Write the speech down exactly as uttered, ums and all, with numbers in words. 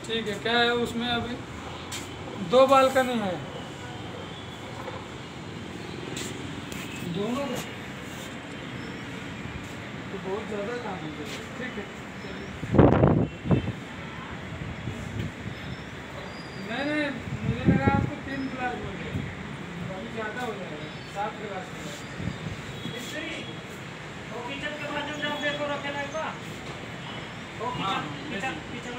ठीक है, क्या है उसमें अभी? दो बालकनी है दोनों में, तो बहुत ज़्यादा काम है। ठीक है, नहीं नहीं, मुझे लगा आपको तीन गिलास बोले, अभी ज़्यादा हो जाएगा, सात गिलास हो जाएगा। किचन के बाजू में जाओ, देखो रखे ना एक बार। हाँ, किचन किचन